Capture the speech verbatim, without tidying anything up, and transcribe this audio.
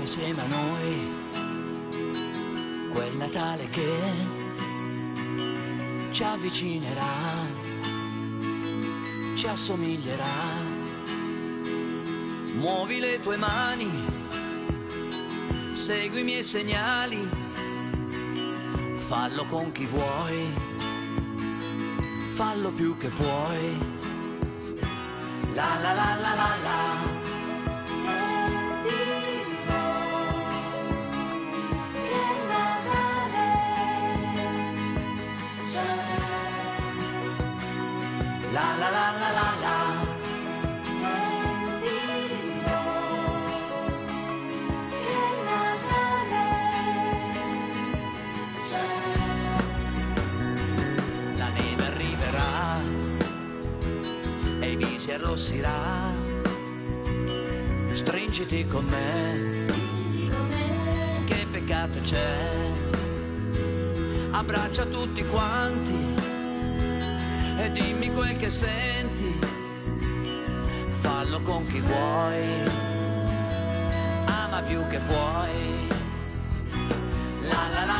insieme a noi quel Natale che ci avvicinerà, ci assomiglierà. Muovi le tue mani, segui i miei segnali, fallo con chi vuoi, fallo più che puoi. La la la la la la. La la la la la la. Sentilo che il Natale c'è. La neve arriverà e il viso arrossirà. Stringiti con me, che peccato c'è. Abbraccia tutti quanti e dimmi quel che senti, fallo con chi vuoi, ama più che puoi. La la la.